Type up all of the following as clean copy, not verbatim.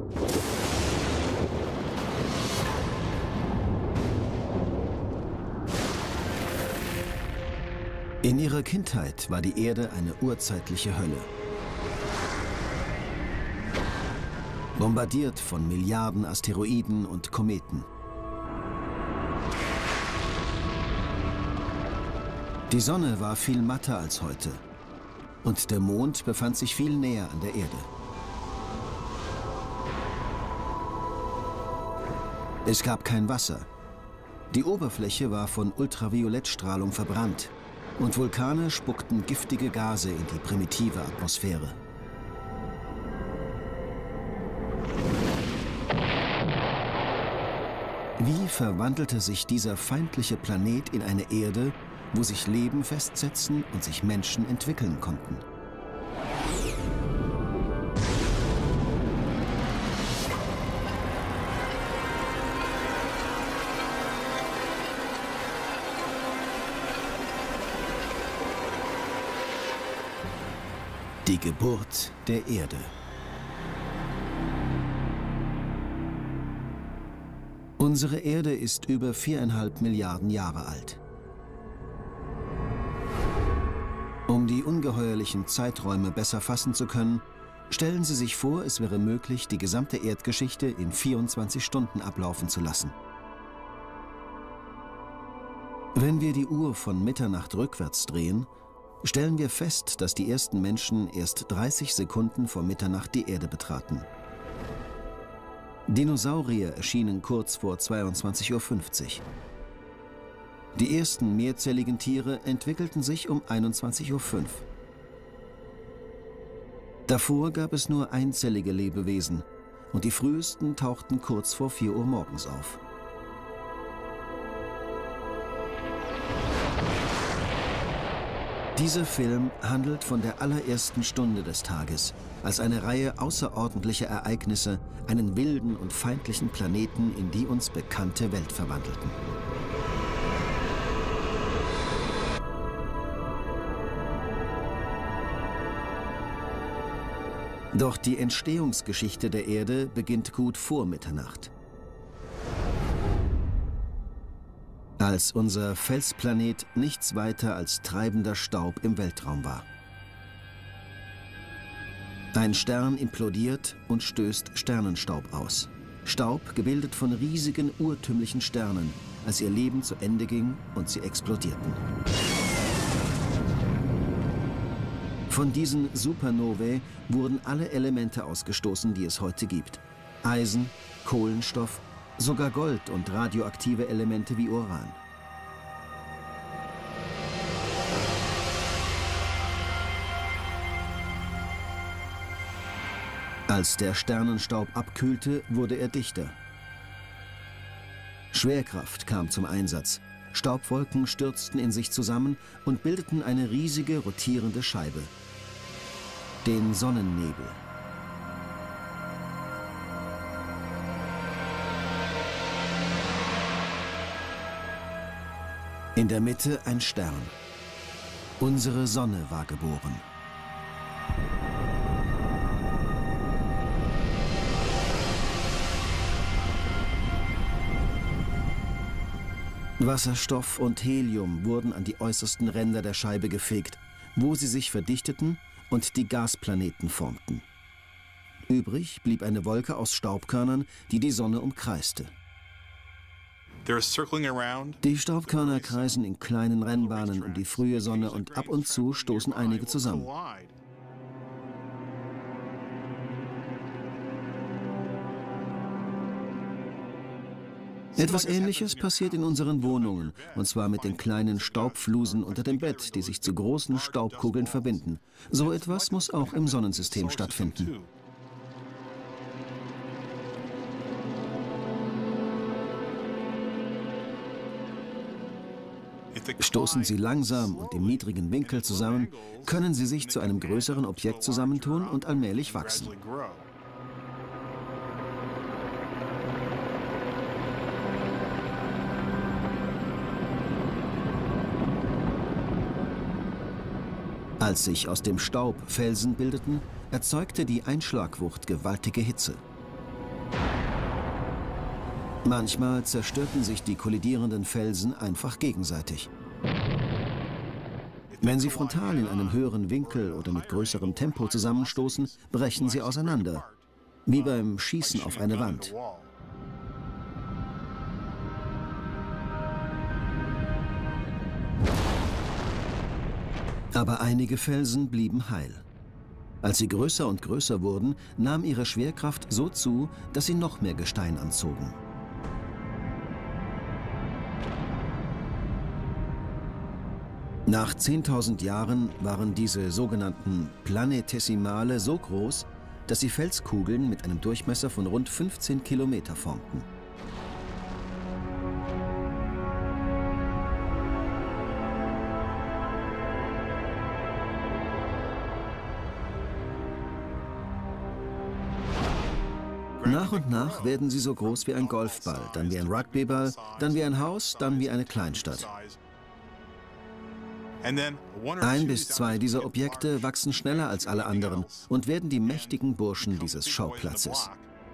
In ihrer Kindheit war die Erde eine urzeitliche Hölle. Bombardiert von Milliarden Asteroiden und Kometen. Die Sonne war viel matter als heute und der Mond befand sich viel näher an der Erde. Es gab kein Wasser. Die Oberfläche war von Ultraviolettstrahlung verbrannt und Vulkane spuckten giftige Gase in die primitive Atmosphäre. Wie verwandelte sich dieser feindliche Planet in eine Erde, wo sich Leben festsetzen und sich Menschen entwickeln konnten? Die Geburt der Erde. Unsere Erde ist über 4,5 Milliarden Jahre alt. Um die ungeheuerlichen Zeiträume besser fassen zu können, stellen Sie sich vor, es wäre möglich, die gesamte Erdgeschichte in 24 Stunden ablaufen zu lassen. Wenn wir die Uhr von Mitternacht rückwärts drehen, stellen wir fest, dass die ersten Menschen erst 30 Sekunden vor Mitternacht die Erde betraten. Dinosaurier erschienen kurz vor 22:50 Uhr. Die ersten mehrzelligen Tiere entwickelten sich um 21:05 Uhr. Davor gab es nur einzellige Lebewesen und die frühesten tauchten kurz vor 4 Uhr morgens auf. Dieser Film handelt von der allerersten Stunde des Tages, als eine Reihe außerordentlicher Ereignisse einen wilden und feindlichen Planeten in die uns bekannte Welt verwandelten. Doch die Entstehungsgeschichte der Erde beginnt gut vor Mitternacht. Als unser Felsplanet nichts weiter als treibender Staub im Weltraum war. Ein Stern implodiert und stößt Sternenstaub aus. Staub, gebildet von riesigen urtümlichen Sternen, als ihr Leben zu Ende ging und sie explodierten. Von diesen Supernovae wurden alle Elemente ausgestoßen, die es heute gibt. Eisen, Kohlenstoff, sogar Gold und radioaktive Elemente wie Uran. Als der Sternenstaub abkühlte, wurde er dichter. Schwerkraft kam zum Einsatz. Staubwolken stürzten in sich zusammen und bildeten eine riesige rotierende Scheibe, den Sonnennebel. In der Mitte ein Stern. Unsere Sonne war geboren. Wasserstoff und Helium wurden an die äußersten Ränder der Scheibe gefegt, wo sie sich verdichteten und die Gasplaneten formten. Übrig blieb eine Wolke aus Staubkörnern, die die Sonne umkreiste. Die Staubkörner kreisen in kleinen Rennbahnen um die frühe Sonne und ab und zu stoßen einige zusammen. Etwas Ähnliches passiert in unseren Wohnungen, und zwar mit den kleinen Staubflusen unter dem Bett, die sich zu großen Staubkugeln verbinden. So etwas muss auch im Sonnensystem stattfinden. Stoßen sie langsam und im niedrigen Winkel zusammen, können sie sich zu einem größeren Objekt zusammentun und allmählich wachsen. Als sich aus dem Staub Felsen bildeten, erzeugte die Einschlagwucht gewaltige Hitze. Manchmal zerstörten sich die kollidierenden Felsen einfach gegenseitig. Wenn sie frontal in einem höheren Winkel oder mit größerem Tempo zusammenstoßen, brechen sie auseinander, wie beim Schießen auf eine Wand. Aber einige Felsen blieben heil. Als sie größer und größer wurden, nahm ihre Schwerkraft so zu, dass sie noch mehr Gestein anzogen. Nach 10.000 Jahren waren diese sogenannten Planetesimale so groß, dass sie Felskugeln mit einem Durchmesser von rund 15 Kilometer formten. Nach und nach werden sie so groß wie ein Golfball, dann wie ein Rugbyball, dann wie ein Haus, dann wie eine Kleinstadt. 1 bis 2 dieser Objekte wachsen schneller als alle anderen und werden die mächtigen Burschen dieses Schauplatzes.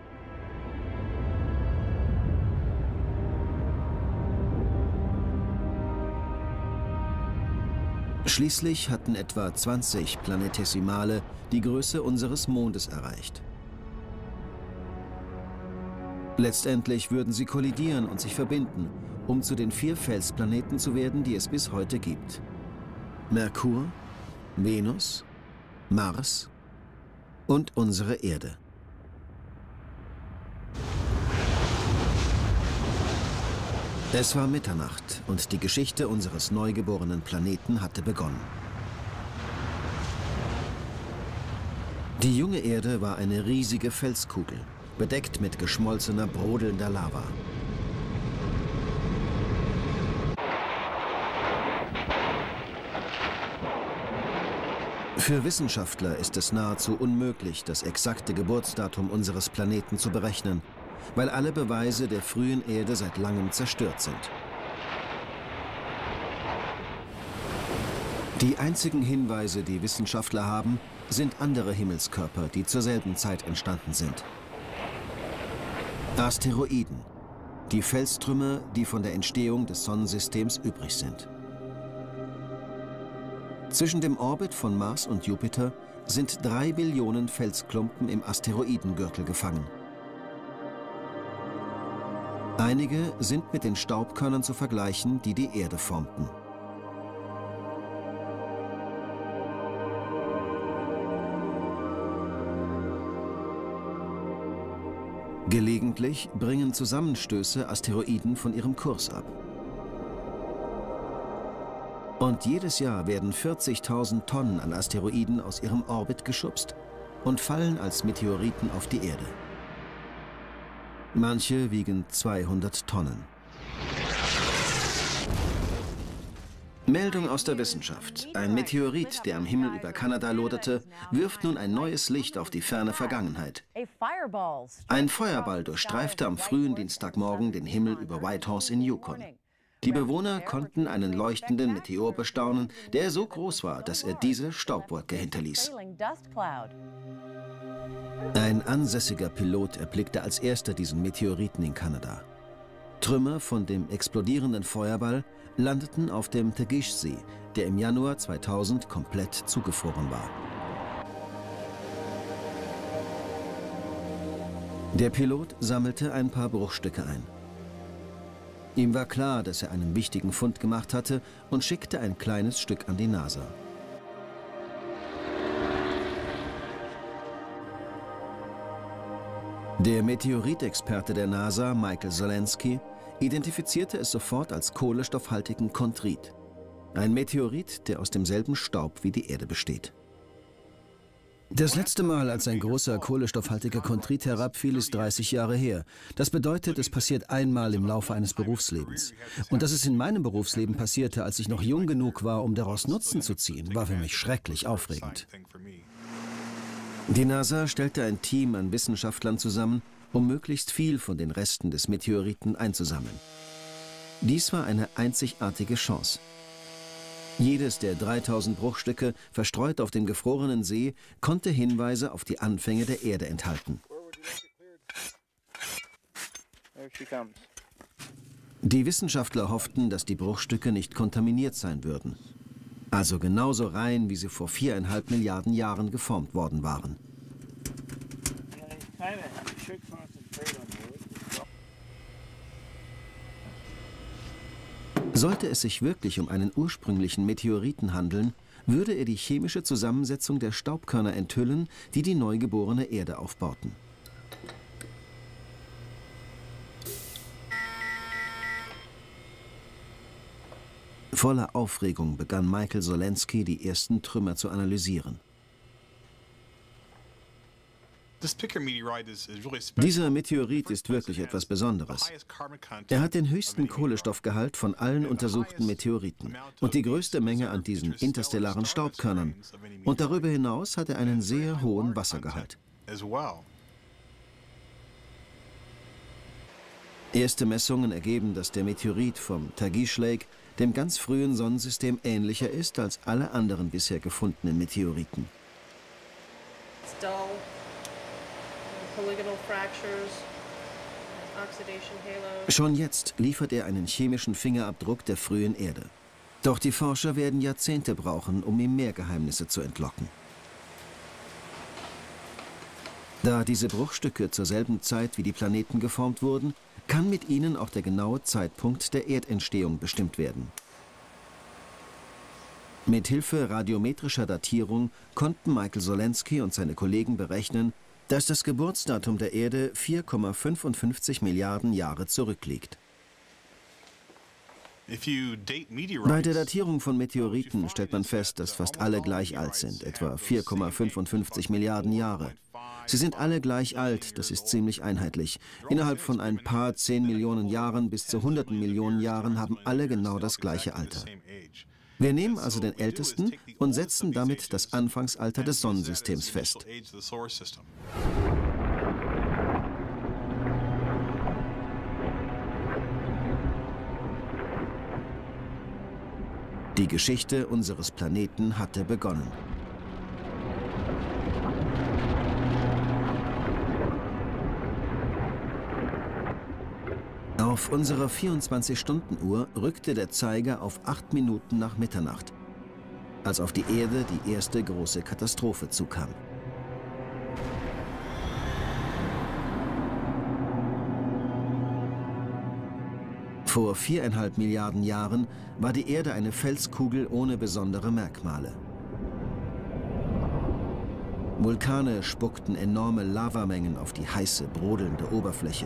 Schließlich hatten etwa 20 Planetesimale die Größe unseres Mondes erreicht. Letztendlich würden sie kollidieren und sich verbinden, um zu den 4 Felsplaneten zu werden, die es bis heute gibt: Merkur, Venus, Mars und unsere Erde. Es war Mitternacht und die Geschichte unseres neugeborenen Planeten hatte begonnen. Die junge Erde war eine riesige Felskugel, bedeckt mit geschmolzener, brodelnder Lava. Für Wissenschaftler ist es nahezu unmöglich, das exakte Geburtsdatum unseres Planeten zu berechnen, weil alle Beweise der frühen Erde seit langem zerstört sind. Die einzigen Hinweise, die Wissenschaftler haben, sind andere Himmelskörper, die zur selben Zeit entstanden sind. Asteroiden, die Felstrümmer, die von der Entstehung des Sonnensystems übrig sind. Zwischen dem Orbit von Mars und Jupiter sind 3 Billionen Felsklumpen im Asteroidengürtel gefangen. Einige sind mit den Staubkörnern zu vergleichen, die die Erde formten. Gelegentlich bringen Zusammenstöße Asteroiden von ihrem Kurs ab. Und jedes Jahr werden 40.000 Tonnen an Asteroiden aus ihrem Orbit geschubst und fallen als Meteoriten auf die Erde. Manche wiegen 200 Tonnen. Meldung aus der Wissenschaft. Ein Meteorit, der am Himmel über Kanada loderte, wirft nun ein neues Licht auf die ferne Vergangenheit. Ein Feuerball durchstreifte am frühen Dienstagmorgen den Himmel über Whitehorse in Yukon. Die Bewohner konnten einen leuchtenden Meteor bestaunen, der so groß war, dass er diese Staubwolke hinterließ. Ein ansässiger Pilot erblickte als erster diesen Meteoriten in Kanada. Trümmer von dem explodierenden Feuerball landeten auf dem Tagish-See, der im Januar 2000 komplett zugefroren war. Der Pilot sammelte ein paar Bruchstücke ein. Ihm war klar, dass er einen wichtigen Fund gemacht hatte und schickte ein kleines Stück an die NASA. Der Meteoritexperte der NASA, Michael Zolensky, identifizierte es sofort als kohlenstoffhaltigen Chondrit. Ein Meteorit, der aus demselben Staub wie die Erde besteht. Das letzte Mal, als ein großer kohlenstoffhaltiger Chondrit herabfiel, ist 30 Jahre her. Das bedeutet, es passiert einmal im Laufe eines Berufslebens. Und dass es in meinem Berufsleben passierte, als ich noch jung genug war, um daraus Nutzen zu ziehen, war für mich schrecklich aufregend. Die NASA stellte ein Team an Wissenschaftlern zusammen, um möglichst viel von den Resten des Meteoriten einzusammeln. Dies war eine einzigartige Chance. Jedes der 3000 Bruchstücke, verstreut auf dem gefrorenen See, konnte Hinweise auf die Anfänge der Erde enthalten. There she comes. Die Wissenschaftler hofften, dass die Bruchstücke nicht kontaminiert sein würden. Also genauso rein, wie sie vor 4,5 Milliarden Jahren geformt worden waren. Sollte es sich wirklich um einen ursprünglichen Meteoriten handeln, würde er die chemische Zusammensetzung der Staubkörner enthüllen, die die neugeborene Erde aufbauten. Voller Aufregung begann Michael Solenski, die ersten Trümmer zu analysieren. Dieser Meteorit ist wirklich etwas Besonderes. Er hat den höchsten Kohlenstoffgehalt von allen untersuchten Meteoriten und die größte Menge an diesen interstellaren Staubkörnern. Und darüber hinaus hat er einen sehr hohen Wassergehalt. Erste Messungen ergeben, dass der Meteorit vom Tagish Lake dem ganz frühen Sonnensystem ähnlicher ist als alle anderen bisher gefundenen Meteoriten. Schon jetzt liefert er einen chemischen Fingerabdruck der frühen Erde. Doch die Forscher werden Jahrzehnte brauchen, um ihm mehr Geheimnisse zu entlocken. Da diese Bruchstücke zur selben Zeit wie die Planeten geformt wurden, kann mit ihnen auch der genaue Zeitpunkt der Erdentstehung bestimmt werden. Mit Hilfe radiometrischer Datierung konnten Michael Solenski und seine Kollegen berechnen, dass das Geburtsdatum der Erde 4,55 Milliarden Jahre zurückliegt. Bei der Datierung von Meteoriten stellt man fest, dass fast alle gleich alt sind, etwa 4,55 Milliarden Jahre. Sie sind alle gleich alt, das ist ziemlich einheitlich. Innerhalb von ein paar 10 Millionen Jahren bis zu hunderten Millionen Jahren haben alle genau das gleiche Alter. Wir nehmen also den ältesten und setzen damit das Anfangsalter des Sonnensystems fest. Die Geschichte unseres Planeten hatte begonnen. Auf unserer 24-Stunden-Uhr rückte der Zeiger auf 8 Minuten nach Mitternacht, als auf die Erde die erste große Katastrophe zukam. Vor 4,5 Milliarden Jahren war die Erde eine Felskugel ohne besondere Merkmale. Vulkane spuckten enorme Lavamengen auf die heiße, brodelnde Oberfläche.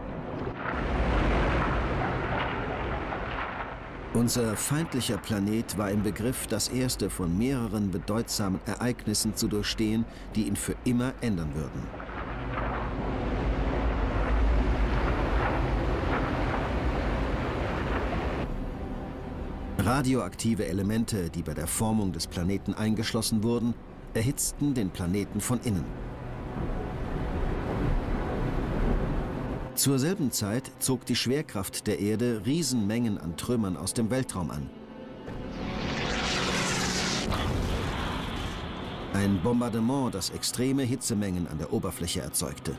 Unser feindlicher Planet war im Begriff, das erste von mehreren bedeutsamen Ereignissen zu durchstehen, die ihn für immer ändern würden. Radioaktive Elemente, die bei der Formung des Planeten eingeschlossen wurden, erhitzten den Planeten von innen. Zur selben Zeit zog die Schwerkraft der Erde Riesenmengen an Trümmern aus dem Weltraum an. Ein Bombardement, das extreme Hitzemengen an der Oberfläche erzeugte.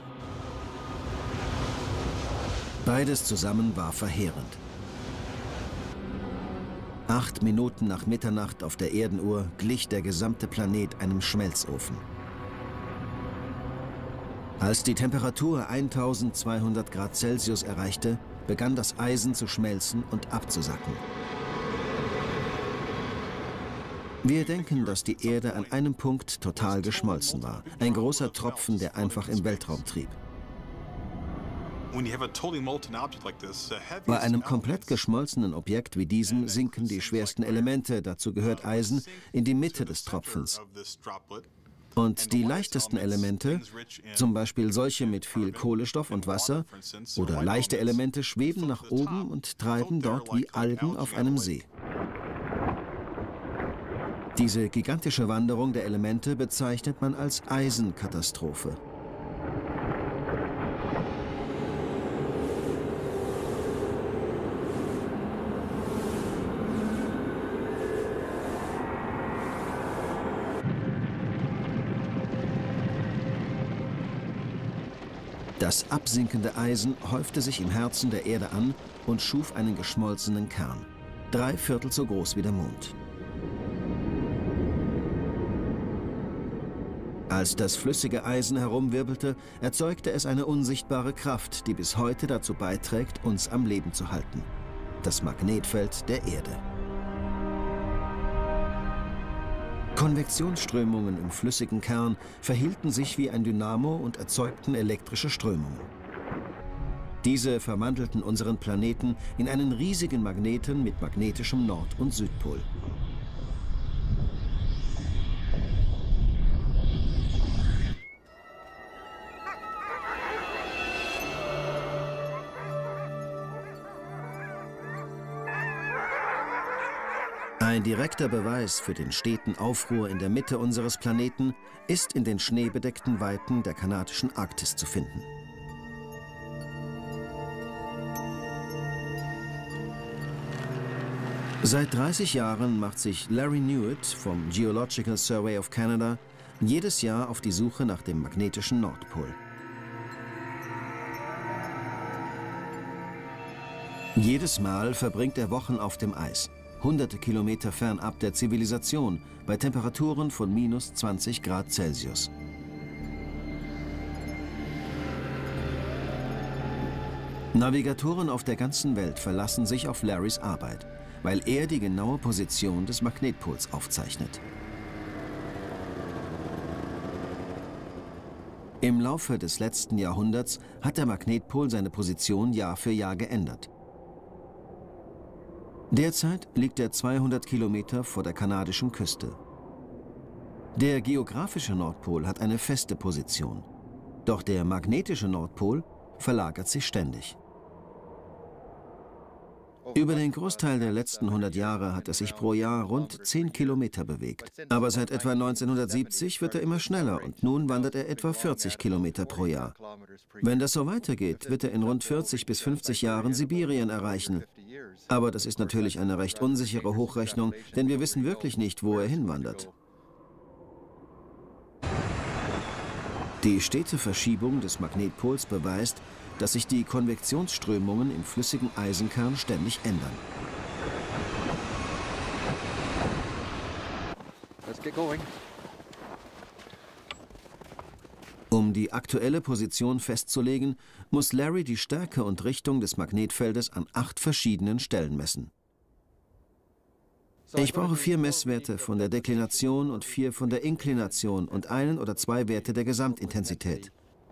Beides zusammen war verheerend. 8 Minuten nach Mitternacht auf der Erdenuhr glich der gesamte Planet einem Schmelzofen. Als die Temperatur 1200 Grad Celsius erreichte, begann das Eisen zu schmelzen und abzusacken. Wir denken, dass die Erde an einem Punkt total geschmolzen war. Ein großer Tropfen, der einfach im Weltraum trieb. Bei einem komplett geschmolzenen Objekt wie diesem sinken die schwersten Elemente, dazu gehört Eisen, in die Mitte des Tropfens. Und die leichtesten Elemente, zum Beispiel solche mit viel Kohlenstoff und Wasser oder leichte Elemente, schweben nach oben und treiben dort wie Algen auf einem See. Diese gigantische Wanderung der Elemente bezeichnet man als Eisenkatastrophe. Das absinkende Eisen häufte sich im Herzen der Erde an und schuf einen geschmolzenen Kern, 3/4 so groß wie der Mond. Als das flüssige Eisen herumwirbelte, erzeugte es eine unsichtbare Kraft, die bis heute dazu beiträgt, uns am Leben zu halten: das Magnetfeld der Erde. Konvektionsströmungen im flüssigen Kern verhielten sich wie ein Dynamo und erzeugten elektrische Strömungen. Diese verwandelten unseren Planeten in einen riesigen Magneten mit magnetischem Nord- und Südpol. Ein direkter Beweis für den steten Aufruhr in der Mitte unseres Planeten ist in den schneebedeckten Weiten der kanadischen Arktis zu finden. Seit 30 Jahren macht sich Larry Newitt vom Geological Survey of Canada jedes Jahr auf die Suche nach dem magnetischen Nordpol. Jedes Mal verbringt er Wochen auf dem Eis, hunderte Kilometer fernab der Zivilisation, bei Temperaturen von -20 Grad Celsius. Navigatoren auf der ganzen Welt verlassen sich auf Larrys Arbeit, weil er die genaue Position des Magnetpols aufzeichnet. Im Laufe des letzten Jahrhunderts hat der Magnetpol seine Position Jahr für Jahr geändert. Derzeit liegt er 200 Kilometer vor der kanadischen Küste. Der geografische Nordpol hat eine feste Position, doch der magnetische Nordpol verlagert sich ständig. Über den Großteil der letzten 100 Jahre hat er sich pro Jahr rund 10 Kilometer bewegt. Aber seit etwa 1970 wird er immer schneller und nun wandert er etwa 40 Kilometer pro Jahr. Wenn das so weitergeht, wird er in rund 40 bis 50 Jahren Sibirien erreichen. Aber das ist natürlich eine recht unsichere Hochrechnung, denn wir wissen wirklich nicht, wo er hinwandert. Die stete Verschiebung des Magnetpols beweist, dass sich die Konvektionsströmungen im flüssigen Eisenkern ständig ändern. Let's get going. Um die aktuelle Position festzulegen, muss Larry die Stärke und Richtung des Magnetfeldes an 8 verschiedenen Stellen messen. Ich brauche 4 Messwerte von der Deklination und 4 von der Inklination und 1 oder 2 Werte der Gesamtintensität.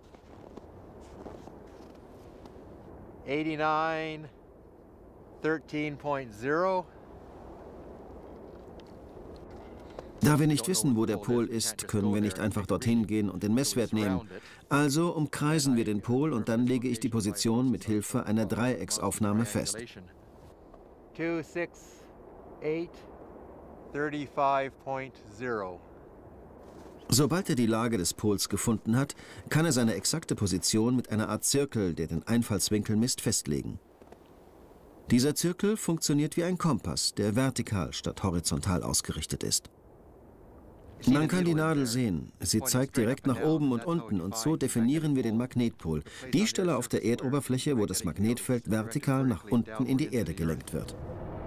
89, 13.0. Da wir nicht wissen, wo der Pol ist, können wir nicht einfach dorthin gehen und den Messwert nehmen. Also umkreisen wir den Pol und dann lege ich die Position mit Hilfe einer Dreiecksaufnahme fest. 2, 6, 8, 35.0. Sobald er die Lage des Pols gefunden hat, kann er seine exakte Position mit einer Art Zirkel, der den Einfallswinkel misst, festlegen. Dieser Zirkel funktioniert wie ein Kompass, der vertikal statt horizontal ausgerichtet ist. Man kann die Nadel sehen. Sie zeigt direkt nach oben und unten und so definieren wir den Magnetpol, die Stelle auf der Erdoberfläche, wo das Magnetfeld vertikal nach unten in die Erde gelenkt wird.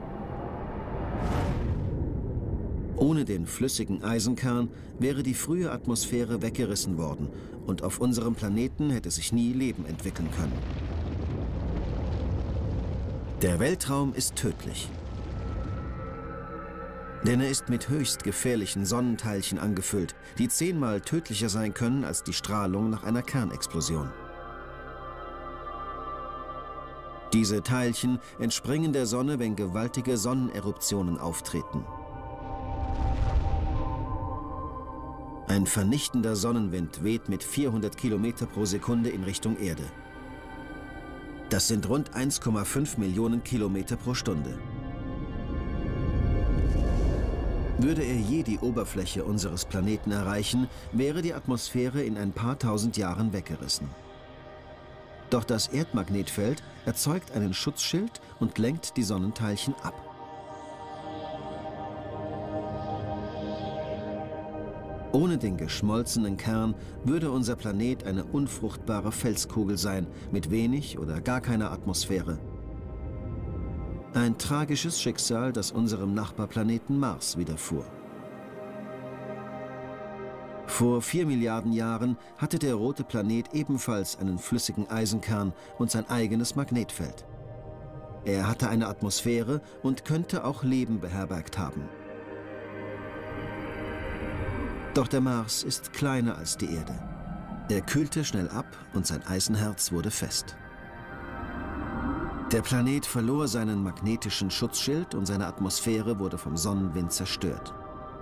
Ohne den flüssigen Eisenkern wäre die frühe Atmosphäre weggerissen worden und auf unserem Planeten hätte sich nie Leben entwickeln können. Der Weltraum ist tödlich. Denn er ist mit höchst gefährlichen Sonnenteilchen angefüllt, die 10-mal tödlicher sein können als die Strahlung nach einer Kernexplosion. Diese Teilchen entspringen der Sonne, wenn gewaltige Sonneneruptionen auftreten. Ein vernichtender Sonnenwind weht mit 400 Kilometer pro Sekunde in Richtung Erde. Das sind rund 1,5 Millionen Kilometer pro Stunde. Würde er je die Oberfläche unseres Planeten erreichen, wäre die Atmosphäre in ein paar tausend Jahren weggerissen. Doch das Erdmagnetfeld erzeugt einen Schutzschild und lenkt die Sonnenteilchen ab. Ohne den geschmolzenen Kern würde unser Planet eine unfruchtbare Felskugel sein, mit wenig oder gar keiner Atmosphäre. Ein tragisches Schicksal, das unserem Nachbarplaneten Mars widerfuhr. Vor 4 Milliarden Jahren hatte der rote Planet ebenfalls einen flüssigen Eisenkern und sein eigenes Magnetfeld. Er hatte eine Atmosphäre und könnte auch Leben beherbergt haben. Doch der Mars ist kleiner als die Erde. Er kühlte schnell ab und sein Eisenherz wurde fest. Der Planet verlor seinen magnetischen Schutzschild und seine Atmosphäre wurde vom Sonnenwind zerstört.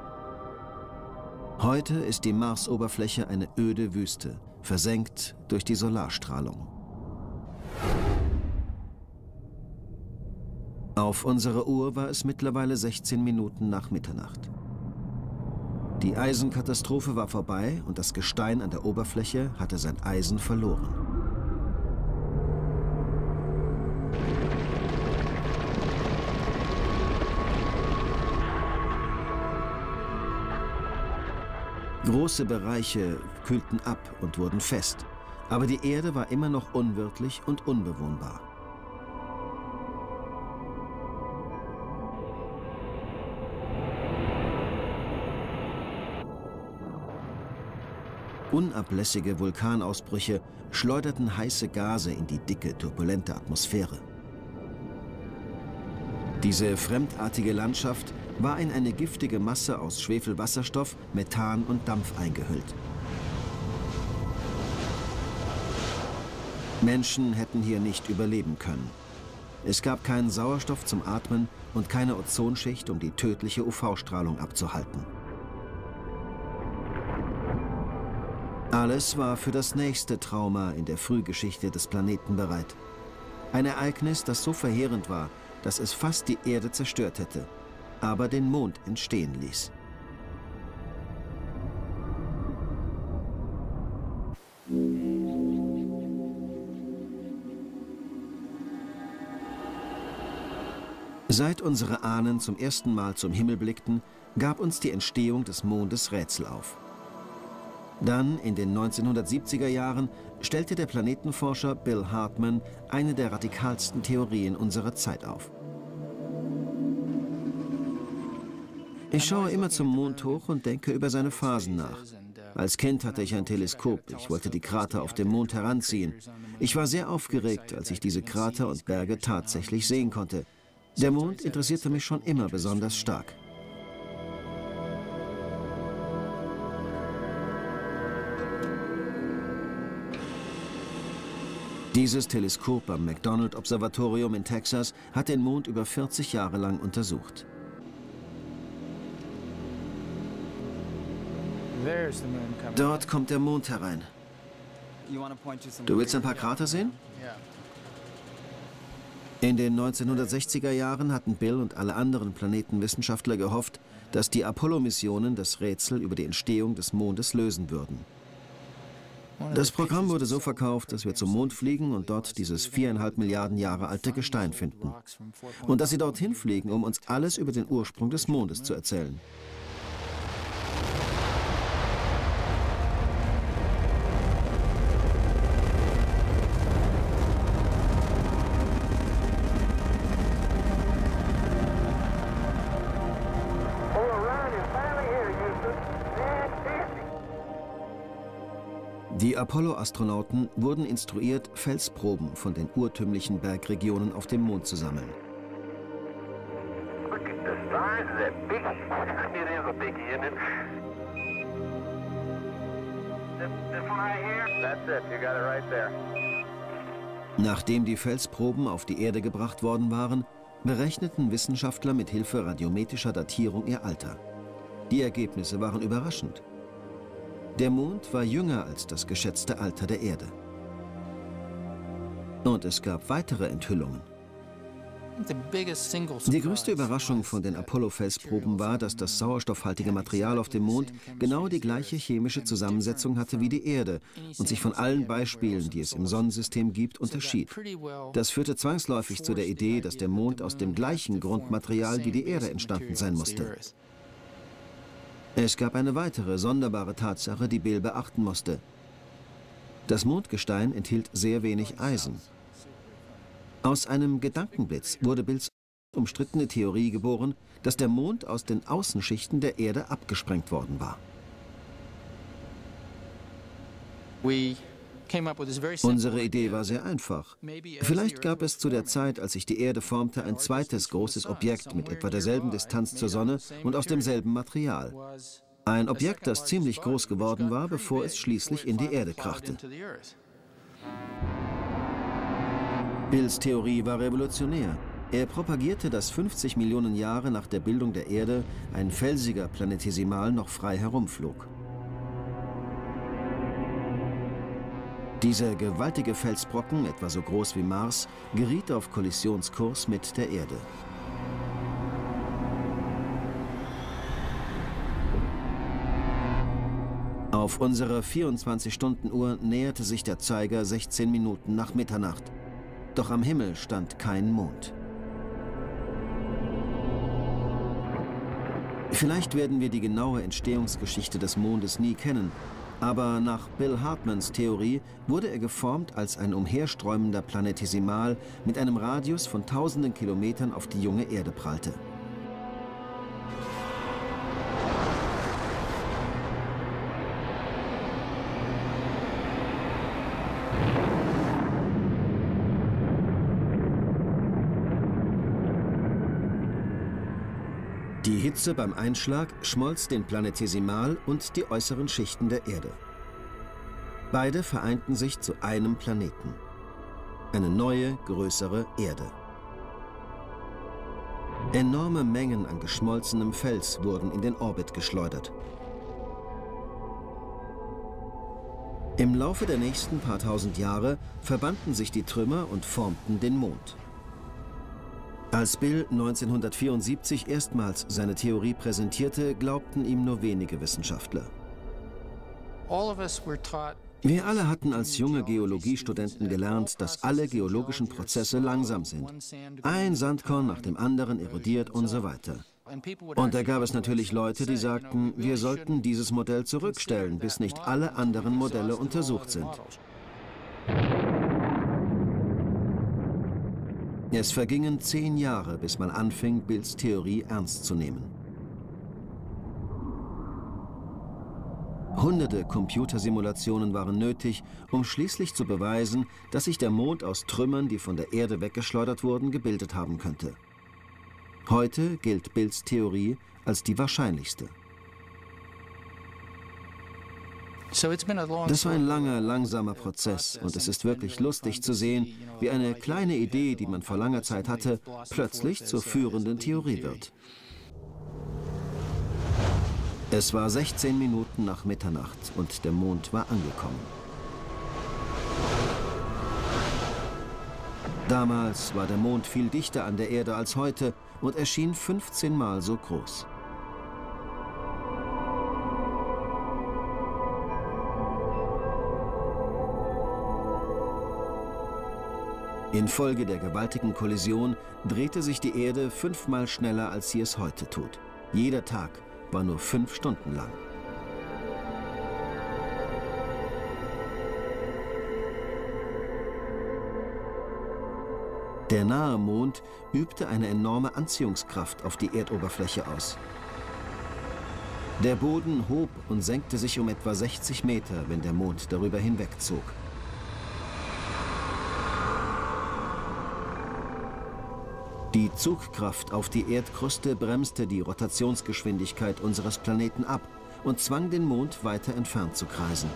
Heute ist die Marsoberfläche eine öde Wüste, versenkt durch die Solarstrahlung. Auf unserer Uhr war es mittlerweile 16 Minuten nach Mitternacht. Die Eisenkatastrophe war vorbei und das Gestein an der Oberfläche hatte sein Eisen verloren. Große Bereiche kühlten ab und wurden fest, aber die Erde war immer noch unwirtlich und unbewohnbar. Unablässige Vulkanausbrüche schleuderten heiße Gase in die dicke, turbulente Atmosphäre. Diese fremdartige Landschaft war in eine giftige Masse aus Schwefelwasserstoff, Methan und Dampf eingehüllt. Menschen hätten hier nicht überleben können. Es gab keinen Sauerstoff zum Atmen und keine Ozonschicht, um die tödliche UV-Strahlung abzuhalten. Alles war für das nächste Trauma in der Frühgeschichte des Planeten bereit. Ein Ereignis, das so verheerend war, dass es fast die Erde zerstört hätte, aber den Mond entstehen ließ. Seit unsere Ahnen zum ersten Mal zum Himmel blickten, gab uns die Entstehung des Mondes Rätsel auf. Dann, in den 1970er Jahren, stellte der Planetenforscher Bill Hartmann eine der radikalsten Theorien unserer Zeit auf. Ich schaue immer zum Mond hoch und denke über seine Phasen nach. Als Kind hatte ich ein Teleskop. Ich wollte die Krater auf dem Mond heranziehen. Ich war sehr aufgeregt, als ich diese Krater und Berge tatsächlich sehen konnte. Der Mond interessierte mich schon immer besonders stark. Dieses Teleskop am McDonald-Observatorium in Texas hat den Mond über 40 Jahre lang untersucht. Dort kommt der Mond herein. Du willst ein paar Krater sehen? In den 1960er Jahren hatten Bill und alle anderen Planetenwissenschaftler gehofft, dass die Apollo-Missionen das Rätsel über die Entstehung des Mondes lösen würden. Das Programm wurde so verkauft, dass wir zum Mond fliegen und dort dieses 4,5 Milliarden Jahre alte Gestein finden. Und dass sie dorthin fliegen, um uns alles über den Ursprung des Mondes zu erzählen. Die Apollo-Astronauten wurden instruiert, Felsproben von den urtümlichen Bergregionen auf dem Mond zu sammeln. Nachdem die Felsproben auf die Erde gebracht worden waren, berechneten Wissenschaftler mit Hilfe radiometrischer Datierung ihr Alter. Die Ergebnisse waren überraschend. Der Mond war jünger als das geschätzte Alter der Erde. Und es gab weitere Enthüllungen. Die größte Überraschung von den Apollo-Felsproben war, dass das sauerstoffhaltige Material auf dem Mond genau die gleiche chemische Zusammensetzung hatte wie die Erde und sich von allen Beispielen, die es im Sonnensystem gibt, unterschied. Das führte zwangsläufig zu der Idee, dass der Mond aus dem gleichen Grundmaterial wie die Erde entstanden sein musste. Es gab eine weitere sonderbare Tatsache, die Bill beachten musste. Das Mondgestein enthielt sehr wenig Eisen. Aus einem Gedankenblitz wurde Bills umstrittene Theorie geboren, dass der Mond aus den Außenschichten der Erde abgesprengt worden war. Unsere Idee war sehr einfach. Vielleicht gab es zu der Zeit, als sich die Erde formte, ein zweites großes Objekt mit etwa derselben Distanz zur Sonne und aus demselben Material. Ein Objekt, das ziemlich groß geworden war, bevor es schließlich in die Erde krachte. Bills Theorie war revolutionär. Er propagierte, dass 50 Millionen Jahre nach der Bildung der Erde ein felsiger Planetesimal noch frei herumflog. Dieser gewaltige Felsbrocken, etwa so groß wie Mars, geriet auf Kollisionskurs mit der Erde. Auf unserer 24-Stunden-Uhr näherte sich der Zeiger 16 Minuten nach Mitternacht. Doch am Himmel stand kein Mond. Vielleicht werden wir die genaue Entstehungsgeschichte des Mondes nie kennen, aber nach Bill Hartmans Theorie wurde er geformt als ein umhersträumender Planetesimal mit einem Radius von tausenden Kilometern auf die junge Erde prallte. Die Hitze beim Einschlag schmolz den Planetesimal und die äußeren Schichten der Erde. Beide vereinten sich zu einem Planeten. Eine neue, größere Erde. Enorme Mengen an geschmolzenem Fels wurden in den Orbit geschleudert. Im Laufe der nächsten paar tausend Jahre verbanden sich die Trümmer und formten den Mond. Als Bill 1974 erstmals seine Theorie präsentierte, glaubten ihm nur wenige Wissenschaftler. Wir alle hatten als junge Geologiestudenten gelernt, dass alle geologischen Prozesse langsam sind. Ein Sandkorn nach dem anderen erodiert und so weiter. Und da gab es natürlich Leute, die sagten, wir sollten dieses Modell zurückstellen, bis nicht alle anderen Modelle untersucht sind. Es vergingen 10 Jahre, bis man anfing, Bills Theorie ernst zu nehmen. Hunderte Computersimulationen waren nötig, um schließlich zu beweisen, dass sich der Mond aus Trümmern, die von der Erde weggeschleudert wurden, gebildet haben könnte. Heute gilt Bills Theorie als die wahrscheinlichste. Das war ein langer, langsamer Prozess und es ist wirklich lustig zu sehen, wie eine kleine Idee, die man vor langer Zeit hatte, plötzlich zur führenden Theorie wird. Es war 16 Minuten nach Mitternacht und der Mond war angekommen. Damals war der Mond viel dichter an der Erde als heute und erschien 15 Mal so groß. Infolge der gewaltigen Kollision drehte sich die Erde 5-mal schneller, als sie es heute tut. Jeder Tag war nur 5 Stunden lang. Der nahe Mond übte eine enorme Anziehungskraft auf die Erdoberfläche aus. Der Boden hob und senkte sich um etwa 60 Meter, wenn der Mond darüber hinwegzog. Die Zugkraft auf die Erdkruste bremste die Rotationsgeschwindigkeit unseres Planeten ab und zwang den Mond weiter entfernt zu kreisen.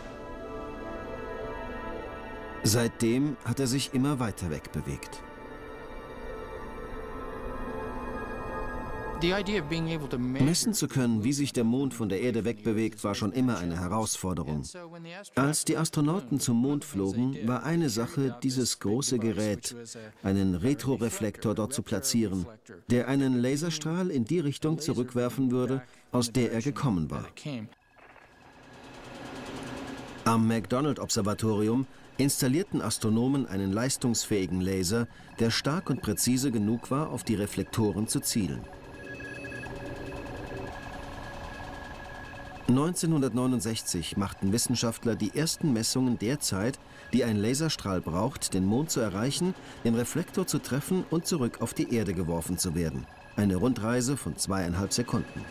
Seitdem hat er sich immer weiter wegbewegt. Messen zu können, wie sich der Mond von der Erde wegbewegt, war schon immer eine Herausforderung. Als die Astronauten zum Mond flogen, war eine Sache, dieses große Gerät, einen Retroreflektor dort zu platzieren, der einen Laserstrahl in die Richtung zurückwerfen würde, aus der er gekommen war. Am McDonald-Observatorium installierten Astronomen einen leistungsfähigen Laser, der stark und präzise genug war, auf die Reflektoren zu zielen. 1969 machten Wissenschaftler die ersten Messungen der Zeit, die ein Laserstrahl braucht, den Mond zu erreichen, den Reflektor zu treffen und zurück auf die Erde geworfen zu werden. Eine Rundreise von 2,5 Sekunden.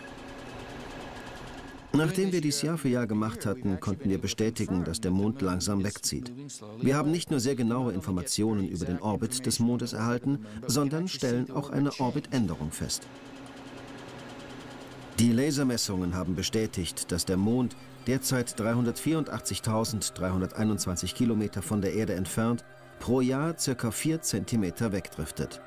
Nachdem wir dies Jahr für Jahr gemacht hatten, konnten wir bestätigen, dass der Mond langsam wegzieht. Wir haben nicht nur sehr genaue Informationen über den Orbit des Mondes erhalten, sondern stellen auch eine Orbitänderung fest. Die Lasermessungen haben bestätigt, dass der Mond, derzeit 384.321 Kilometer von der Erde entfernt, pro Jahr ca. 4 Zentimeter wegdriftet.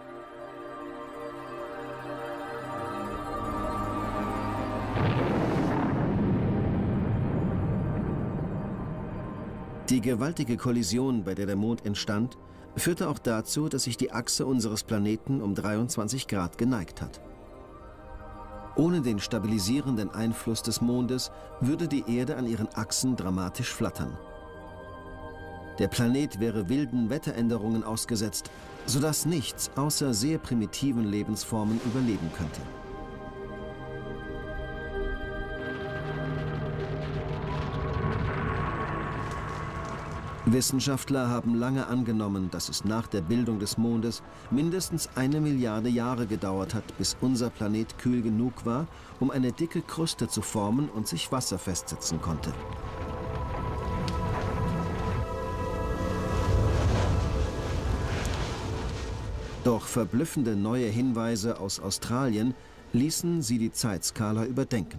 Die gewaltige Kollision, bei der der Mond entstand, führte auch dazu, dass sich die Achse unseres Planeten um 23 Grad geneigt hat. Ohne den stabilisierenden Einfluss des Mondes würde die Erde an ihren Achsen dramatisch flattern. Der Planet wäre wilden Wetteränderungen ausgesetzt, sodass nichts außer sehr primitiven Lebensformen überleben könnte. Wissenschaftler haben lange angenommen, dass es nach der Bildung des Mondes mindestens 1 Milliarde Jahre gedauert hat, bis unser Planet kühl genug war, um eine dicke Kruste zu formen und sich Wasser festsetzen konnte. Doch verblüffende neue Hinweise aus Australien ließen sie die Zeitskala überdenken.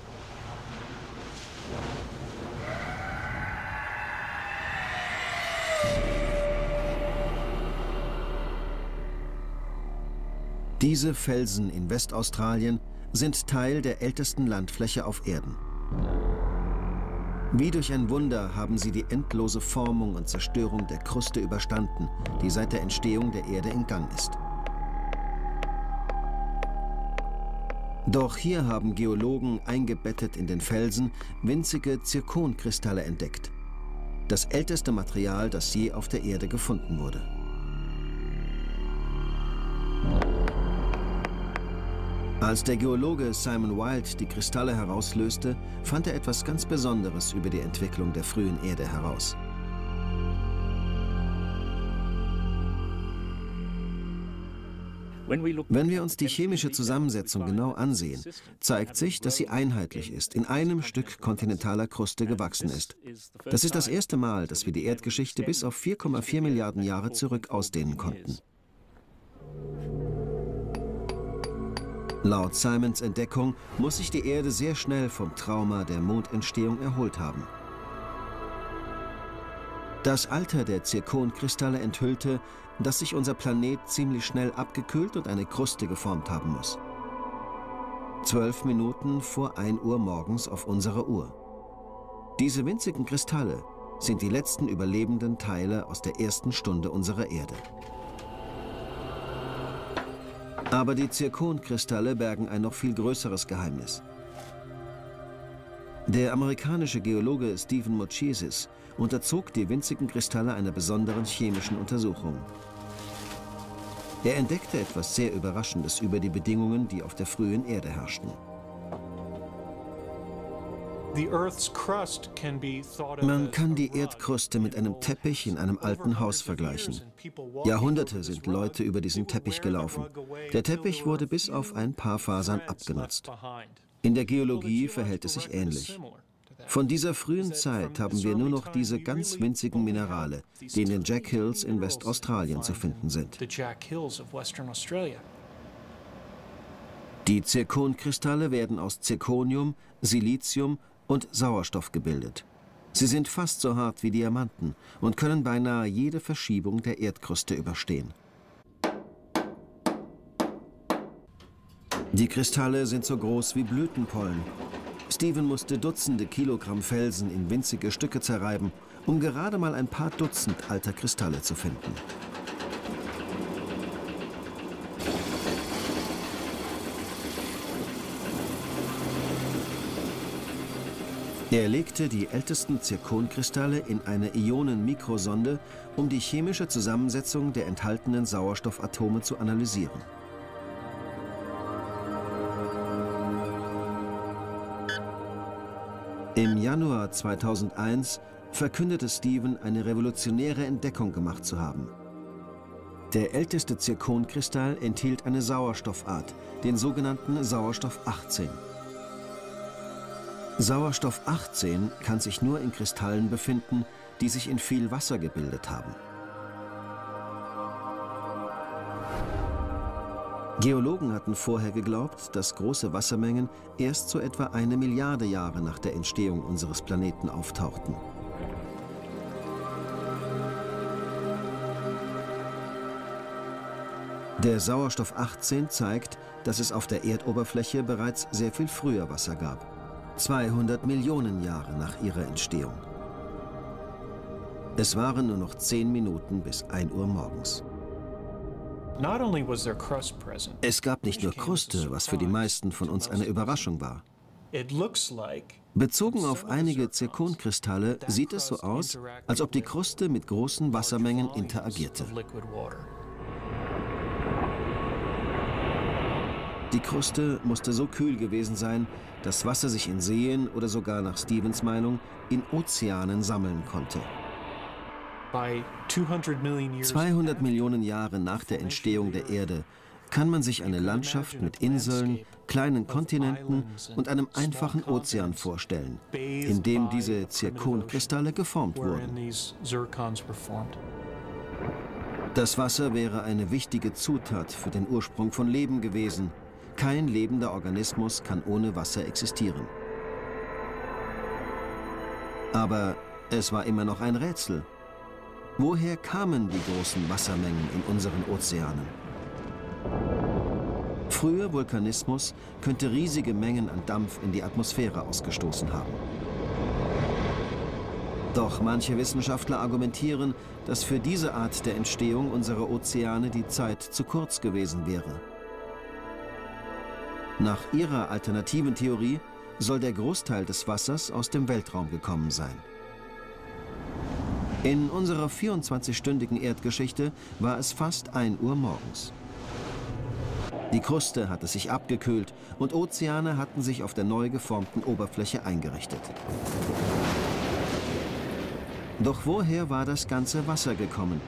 Diese Felsen in Westaustralien sind Teil der ältesten Landfläche auf Erden. Wie durch ein Wunder haben sie die endlose Formung und Zerstörung der Kruste überstanden, die seit der Entstehung der Erde in Gang ist. Doch hier haben Geologen eingebettet in den Felsen winzige Zirkonkristalle entdeckt. Das älteste Material, das je auf der Erde gefunden wurde. Als der Geologe Simon Wild die Kristalle herauslöste, fand er etwas ganz Besonderes über die Entwicklung der frühen Erde heraus. Wenn wir uns die chemische Zusammensetzung genau ansehen, zeigt sich, dass sie einheitlich ist, in einem Stück kontinentaler Kruste gewachsen ist. Das ist das erste Mal, dass wir die Erdgeschichte bis auf 4,4 Milliarden Jahre zurück ausdehnen konnten. Laut Simons Entdeckung muss sich die Erde sehr schnell vom Trauma der Mondentstehung erholt haben. Das Alter der Zirkonkristalle enthüllte, dass sich unser Planet ziemlich schnell abgekühlt und eine Kruste geformt haben muss. 12 Minuten vor 1 Uhr morgens auf unserer Uhr. Diese winzigen Kristalle sind die letzten überlebenden Teile aus der ersten Stunde unserer Erde. Aber die Zirkonkristalle bergen ein noch viel größeres Geheimnis. Der amerikanische Geologe Stephen Moschesis unterzog die winzigen Kristalle einer besonderen chemischen Untersuchung. Er entdeckte etwas sehr Überraschendes über die Bedingungen, die auf der frühen Erde herrschten. Man kann die Erdkruste mit einem Teppich in einem alten Haus vergleichen. Jahrhunderte sind Leute über diesen Teppich gelaufen. Der Teppich wurde bis auf ein paar Fasern abgenutzt. In der Geologie verhält es sich ähnlich. Von dieser frühen Zeit haben wir nur noch diese ganz winzigen Minerale, die in den Jack Hills in Westaustralien zu finden sind. Die Zirkonkristalle werden aus Zirconium, Silizium und Sauerstoff gebildet. Sie sind fast so hart wie Diamanten und können beinahe jede Verschiebung der Erdkruste überstehen. Die Kristalle sind so groß wie Blütenpollen. Stephen musste Dutzende Kilogramm Felsen in winzige Stücke zerreiben, um gerade mal ein paar Dutzend alter Kristalle zu finden. Er legte die ältesten Zirkonkristalle in eine Ionenmikrosonde, um die chemische Zusammensetzung der enthaltenen Sauerstoffatome zu analysieren. Im Januar 2001 verkündete Steven, eine revolutionäre Entdeckung gemacht zu haben. Der älteste Zirkonkristall enthielt eine Sauerstoffart, den sogenannten Sauerstoff 18. Sauerstoff 18 kann sich nur in Kristallen befinden, die sich in viel Wasser gebildet haben. Geologen hatten vorher geglaubt, dass große Wassermengen erst so etwa 1 Milliarde Jahre nach der Entstehung unseres Planeten auftauchten. Der Sauerstoff 18 zeigt, dass es auf der Erdoberfläche bereits sehr viel früher Wasser gab. 200 Millionen Jahre nach ihrer Entstehung. Es waren nur noch 10 Minuten bis 1 Uhr morgens. Es gab nicht nur Kruste, was für die meisten von uns eine Überraschung war. Bezogen auf einige Zirkonkristalle sieht es so aus, als ob die Kruste mit großen Wassermengen interagierte. Die Kruste musste so kühl gewesen sein, dass Wasser sich in Seen oder sogar nach Stevens Meinung in Ozeanen sammeln konnte. 200 Millionen Jahre nach der Entstehung der Erde kann man sich eine Landschaft mit Inseln, kleinen Kontinenten und einem einfachen Ozean vorstellen, in dem diese Zirkonkristalle geformt wurden. Das Wasser wäre eine wichtige Zutat für den Ursprung von Leben gewesen. Kein lebender Organismus kann ohne Wasser existieren. Aber es war immer noch ein Rätsel. Woher kamen die großen Wassermengen in unseren Ozeanen? Früher Vulkanismus könnte riesige Mengen an Dampf in die Atmosphäre ausgestoßen haben. Doch manche Wissenschaftler argumentieren, dass für diese Art der Entstehung unserer Ozeane die Zeit zu kurz gewesen wäre. Nach ihrer alternativen Theorie soll der Großteil des Wassers aus dem Weltraum gekommen sein. In unserer 24-stündigen Erdgeschichte war es fast 1 Uhr morgens. Die Kruste hatte sich abgekühlt und Ozeane hatten sich auf der neu geformten Oberfläche eingerichtet. Doch woher war das ganze Wasser gekommen?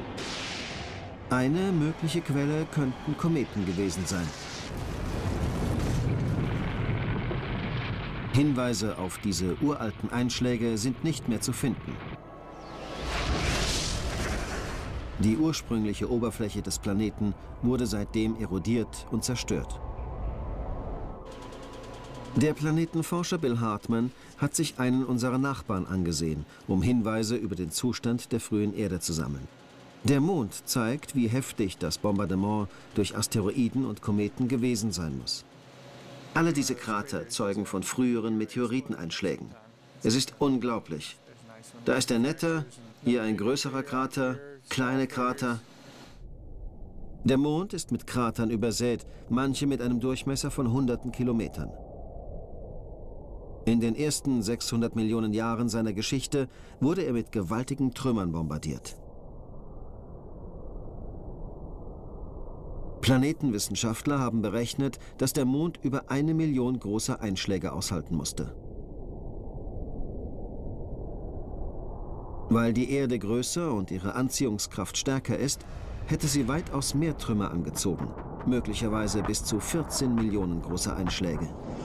Eine mögliche Quelle könnten Kometen gewesen sein. Hinweise auf diese uralten Einschläge sind nicht mehr zu finden. Die ursprüngliche Oberfläche des Planeten wurde seitdem erodiert und zerstört. Der Planetenforscher Bill Hartmann hat sich einen unserer Nachbarn angesehen, um Hinweise über den Zustand der frühen Erde zu sammeln. Der Mond zeigt, wie heftig das Bombardement durch Asteroiden und Kometen gewesen sein muss. Alle diese Krater zeugen von früheren Meteoriteneinschlägen. Es ist unglaublich. Da ist der Netter, hier ein größerer Krater, kleine Krater. Der Mond ist mit Kratern übersät, manche mit einem Durchmesser von hunderten Kilometern. In den ersten 600 Millionen Jahren seiner Geschichte wurde er mit gewaltigen Trümmern bombardiert. Planetenwissenschaftler haben berechnet, dass der Mond über 1 Million großer Einschläge aushalten musste. Weil die Erde größer und ihre Anziehungskraft stärker ist, hätte sie weitaus mehr Trümmer angezogen, möglicherweise bis zu 14 Millionen großer Einschläge.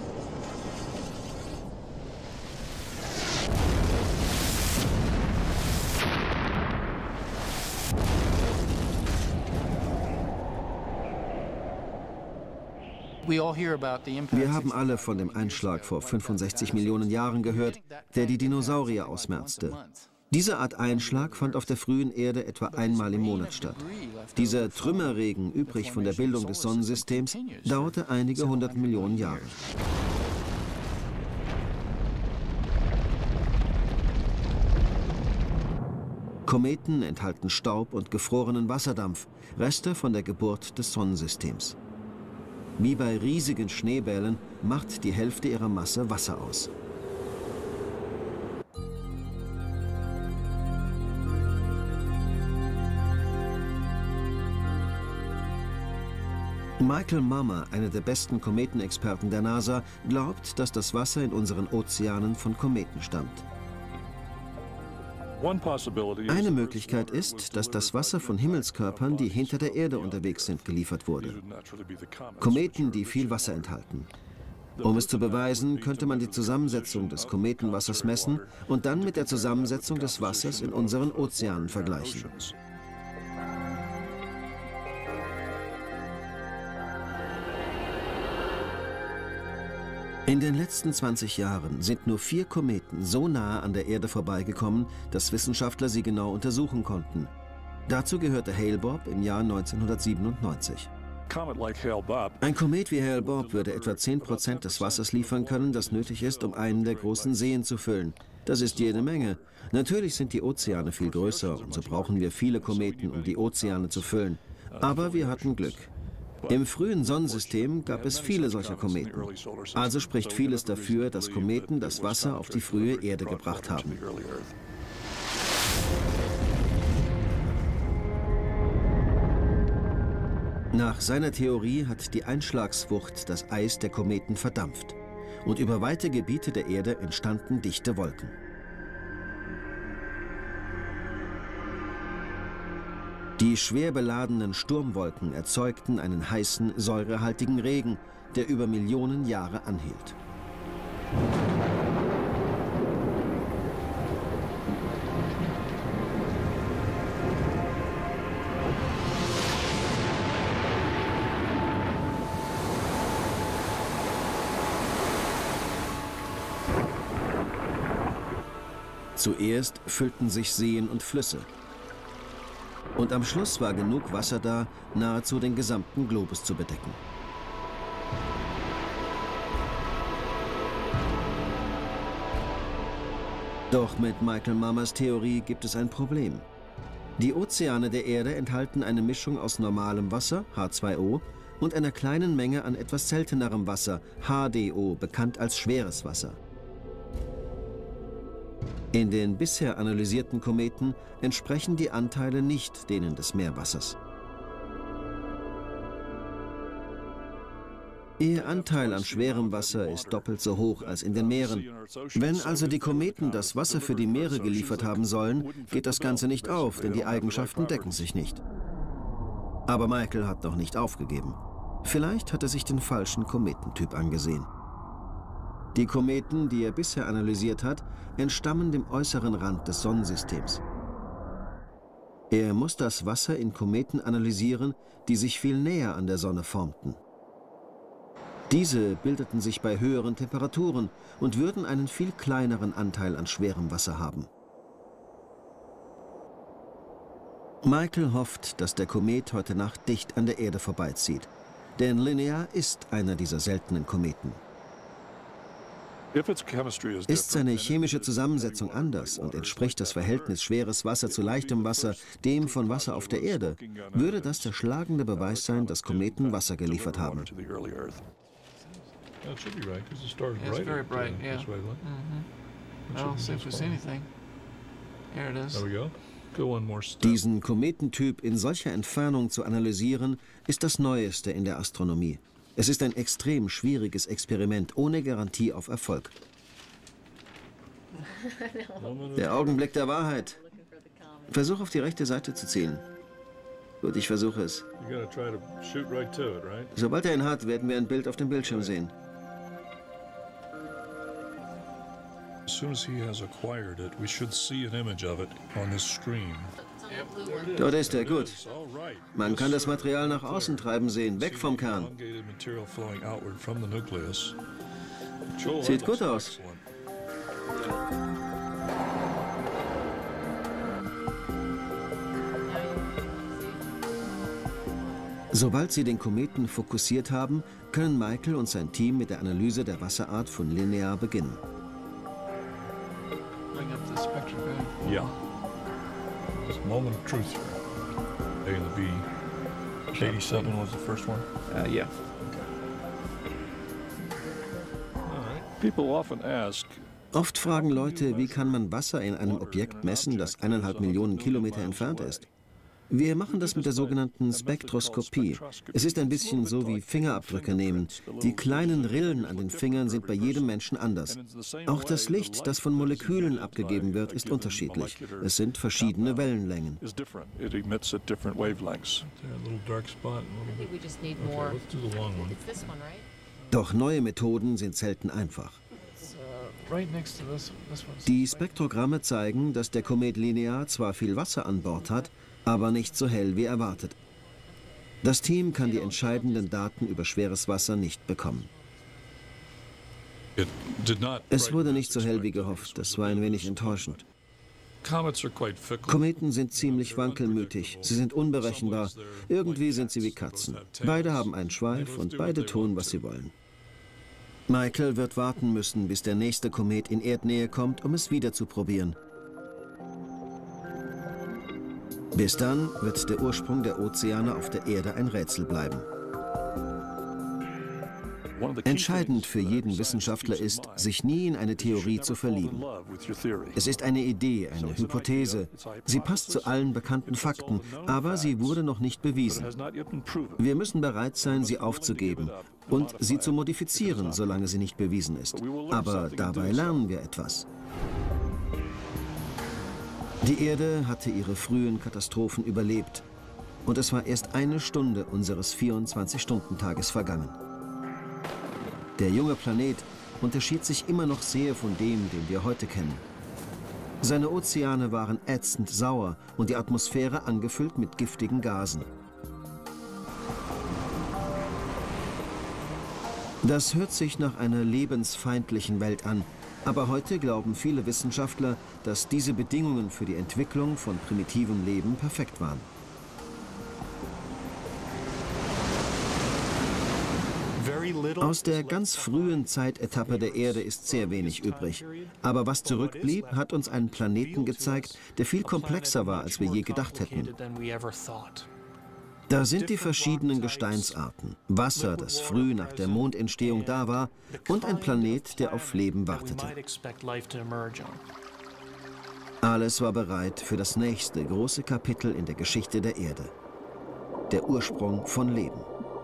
Wir haben alle von dem Einschlag vor 65 Millionen Jahren gehört, der die Dinosaurier ausmerzte. Diese Art Einschlag fand auf der frühen Erde etwa einmal im Monat statt. Dieser Trümmerregen, übrig von der Bildung des Sonnensystems, dauerte einige 100 Millionen Jahre. Kometen enthalten Staub und gefrorenen Wasserdampf, Reste von der Geburt des Sonnensystems. Wie bei riesigen Schneebällen macht die Hälfte ihrer Masse Wasser aus. Michael Mummer, einer der besten Kometenexperten der NASA, glaubt, dass das Wasser in unseren Ozeanen von Kometen stammt. Eine Möglichkeit ist, dass das Wasser von Himmelskörpern, die hinter der Erde unterwegs sind, geliefert wurde. Kometen, die viel Wasser enthalten. Um es zu beweisen, könnte man die Zusammensetzung des Kometenwassers messen und dann mit der Zusammensetzung des Wassers in unseren Ozeanen vergleichen. In den letzten 20 Jahren sind nur 4 Kometen so nahe an der Erde vorbeigekommen, dass Wissenschaftler sie genau untersuchen konnten. Dazu gehörte Hale-Bopp im Jahr 1997. Ein Komet wie Hale-Bopp würde etwa 10% des Wassers liefern können, das nötig ist, um einen der großen Seen zu füllen. Das ist jede Menge. Natürlich sind die Ozeane viel größer und so brauchen wir viele Kometen, um die Ozeane zu füllen. Aber wir hatten Glück. Im frühen Sonnensystem gab es viele solcher Kometen. Also spricht vieles dafür, dass Kometen das Wasser auf die frühe Erde gebracht haben. Nach seiner Theorie hat die Einschlagswucht das Eis der Kometen verdampft. Und über weite Gebiete der Erde entstanden dichte Wolken. Die schwer beladenen Sturmwolken erzeugten einen heißen, säurehaltigen Regen, der über Millionen Jahre anhielt. Zuerst füllten sich Seen und Flüsse. Und am Schluss war genug Wasser da, nahezu den gesamten Globus zu bedecken. Doch mit Michael Mummers Theorie gibt es ein Problem. Die Ozeane der Erde enthalten eine Mischung aus normalem Wasser, H2O, und einer kleinen Menge an etwas seltenerem Wasser, HDO, bekannt als schweres Wasser. In den bisher analysierten Kometen entsprechen die Anteile nicht denen des Meerwassers. Ihr Anteil an schwerem Wasser ist doppelt so hoch als in den Meeren. Wenn also die Kometen das Wasser für die Meere geliefert haben sollen, geht das Ganze nicht auf, denn die Eigenschaften decken sich nicht. Aber Michael hat noch nicht aufgegeben. Vielleicht hat er sich den falschen Kometentyp angesehen. Die Kometen, die er bisher analysiert hat, entstammen dem äußeren Rand des Sonnensystems. Er muss das Wasser in Kometen analysieren, die sich viel näher an der Sonne formten. Diese bildeten sich bei höheren Temperaturen und würden einen viel kleineren Anteil an schwerem Wasser haben. Michael hofft, dass der Komet heute Nacht dicht an der Erde vorbeizieht. Denn Linear ist einer dieser seltenen Kometen. Ist seine chemische Zusammensetzung anders und entspricht das Verhältnis schweres Wasser zu leichtem Wasser dem von Wasser auf der Erde, würde das der schlagende Beweis sein, dass Kometen Wasser geliefert haben. Diesen Kometentyp in solcher Entfernung zu analysieren, ist das Neueste in der Astronomie. Es ist ein extrem schwieriges Experiment, ohne Garantie auf Erfolg. Der Augenblick der Wahrheit. Versuch auf die rechte Seite zu zielen. Gut, ich versuche es. Sobald er ihn hat, werden wir ein Bild auf dem Bildschirm sehen. Dort ist er, gut. Man kann das Material nach außen treiben sehen, weg vom Kern. Sieht gut aus. Sobald sie den Kometen fokussiert haben, können Michael und sein Team mit der Analyse der Wasserart von Linear beginnen. Ja. This moment of truth here. A and the B. 87 was the first one? Yeah. People often ask, Oft fragen Leute, wie kann man Wasser in einem Objekt messen, das 1,5 Millionen Kilometer entfernt ist? Wir machen das mit der sogenannten Spektroskopie. Es ist ein bisschen so wie Fingerabdrücke nehmen. Die kleinen Rillen an den Fingern sind bei jedem Menschen anders. Auch das Licht, das von Molekülen abgegeben wird, ist unterschiedlich. Es sind verschiedene Wellenlängen. Doch neue Methoden sind selten einfach. Die Spektrogramme zeigen, dass der Komet Linear zwar viel Wasser an Bord hat, aber nicht so hell wie erwartet. Das Team kann die entscheidenden Daten über schweres Wasser nicht bekommen. Es wurde nicht so hell wie gehofft, das war ein wenig enttäuschend. Kometen sind ziemlich wankelmütig, sie sind unberechenbar, irgendwie sind sie wie Katzen. Beide haben einen Schweif und beide tun, was sie wollen. Michael wird warten müssen, bis der nächste Komet in Erdnähe kommt, um es wieder zu probieren. Bis dann wird der Ursprung der Ozeane auf der Erde ein Rätsel bleiben. Entscheidend für jeden Wissenschaftler ist, sich nie in eine Theorie zu verlieben. Es ist eine Idee, eine Hypothese. Sie passt zu allen bekannten Fakten, aber sie wurde noch nicht bewiesen. Wir müssen bereit sein, sie aufzugeben und sie zu modifizieren, solange sie nicht bewiesen ist. Aber dabei lernen wir etwas. Die Erde hatte ihre frühen Katastrophen überlebt und es war erst eine Stunde unseres 24-Stunden-Tages vergangen. Der junge Planet unterschied sich immer noch sehr von dem, den wir heute kennen. Seine Ozeane waren ätzend sauer und die Atmosphäre angefüllt mit giftigen Gasen. Das hört sich nach einer lebensfeindlichen Welt an, aber heute glauben viele Wissenschaftler, dass diese Bedingungen für die Entwicklung von primitivem Leben perfekt waren. Aus der ganz frühen Zeitetappe der Erde ist sehr wenig übrig. Aber was zurückblieb, hat uns einen Planeten gezeigt, der viel komplexer war, als wir je gedacht hätten. Da sind die verschiedenen Gesteinsarten, Wasser, das früh nach der Mondentstehung da war, und ein Planet, der auf Leben wartete. Alles war bereit für das nächste große Kapitel in der Geschichte der Erde. Der Ursprung von Leben.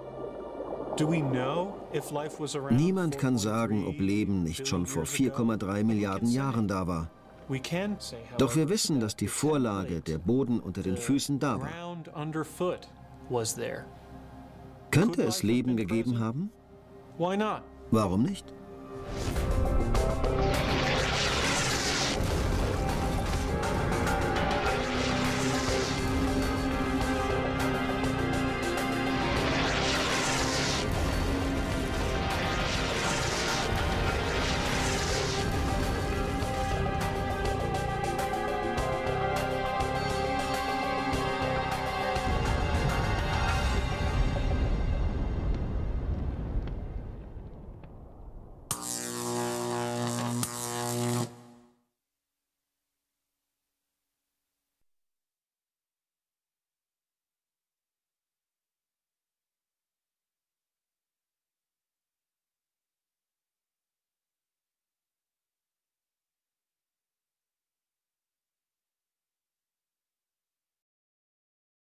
Niemand kann sagen, ob Leben nicht schon vor 4,3 Milliarden Jahren da war. Doch wir wissen, dass die Vorlage, der Boden unter den Füßen da war. Könnte es Leben gegeben haben? Warum nicht?